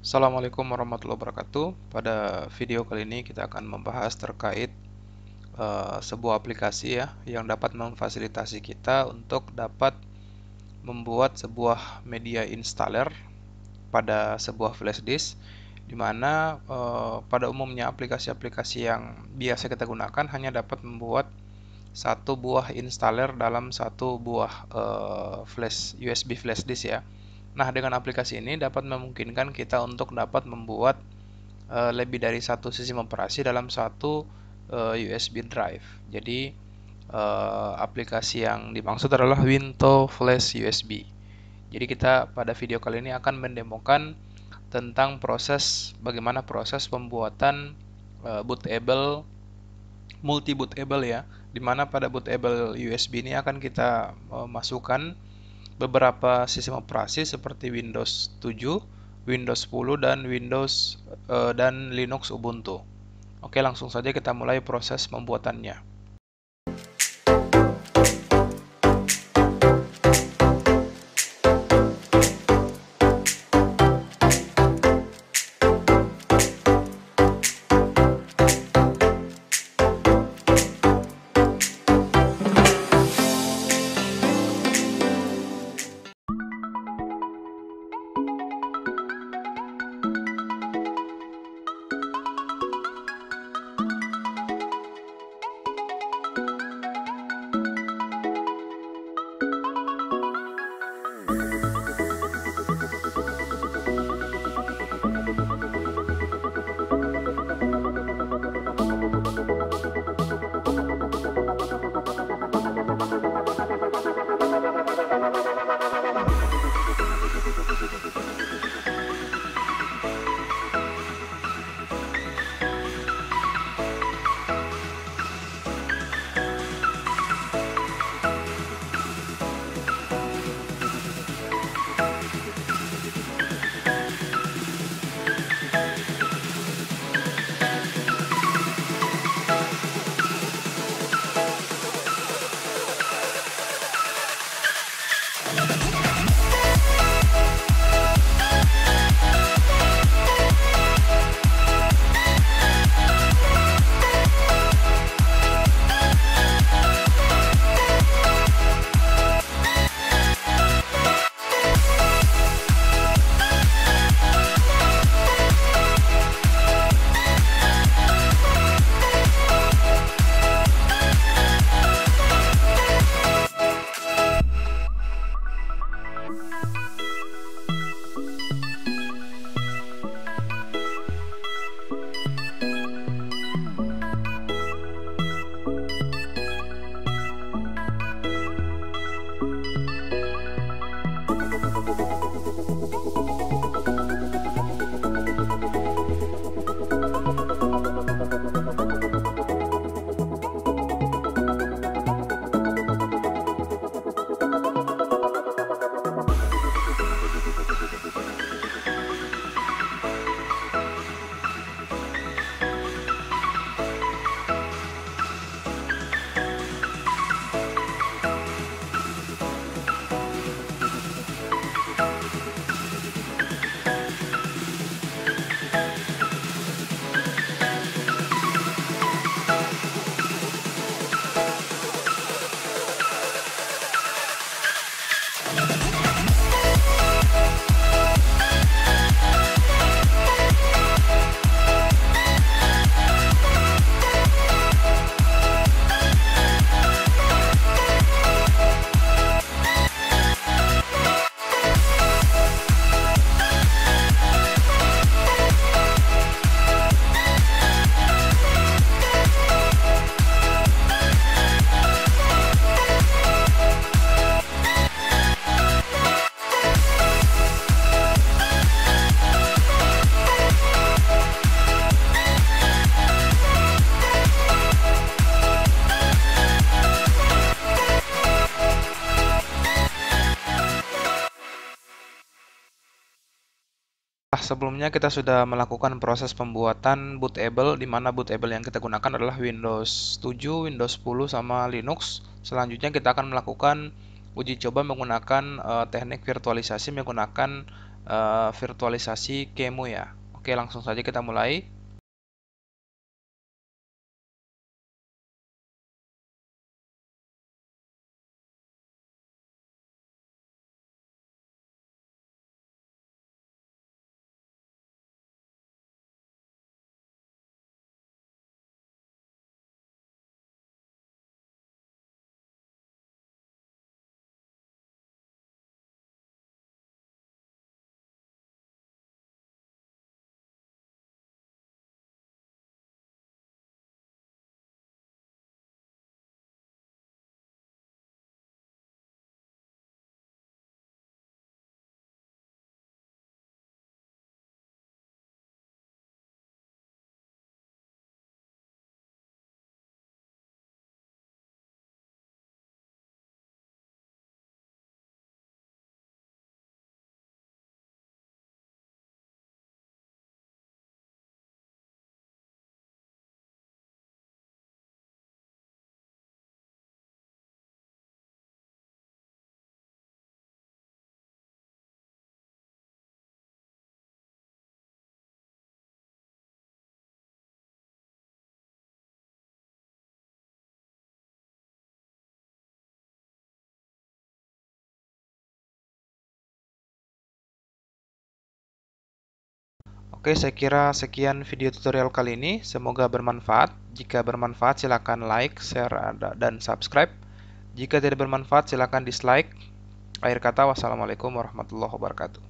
Assalamualaikum warahmatullahi wabarakatuh. Pada video kali ini kita akan membahas terkait sebuah aplikasi ya yang dapat memfasilitasi kita untuk dapat membuat sebuah media installer pada sebuah flash disk, di mana pada umumnya aplikasi-aplikasi yang biasa kita gunakan hanya dapat membuat satu buah installer dalam satu buah USB flash disk ya. Nah, dengan aplikasi ini dapat memungkinkan kita untuk dapat membuat lebih dari satu sistem operasi dalam satu USB drive. Jadi aplikasi yang dimaksud adalah Windows Flash USB. Jadi kita pada video kali ini akan mendemokan tentang bagaimana proses pembuatan bootable multi bootable ya, dimana pada bootable USB ini akan kita masukkan beberapa sistem operasi seperti Windows 7, Windows 10 dan Linux Ubuntu. Oke, langsung saja kita mulai proses pembuatannya. Sebelumnya kita sudah melakukan proses pembuatan bootable, di mana bootable yang kita gunakan adalah Windows 7, Windows 10, sama Linux. Selanjutnya kita akan melakukan uji coba menggunakan teknik virtualisasi menggunakan virtualisasi Kemu ya. Oke, langsung saja kita mulai. Oke, saya kira sekian video tutorial kali ini. Semoga bermanfaat. Jika bermanfaat, silakan like, share, dan subscribe. Jika tidak bermanfaat, silakan dislike. Akhir kata, wassalamualaikum warahmatullahi wabarakatuh.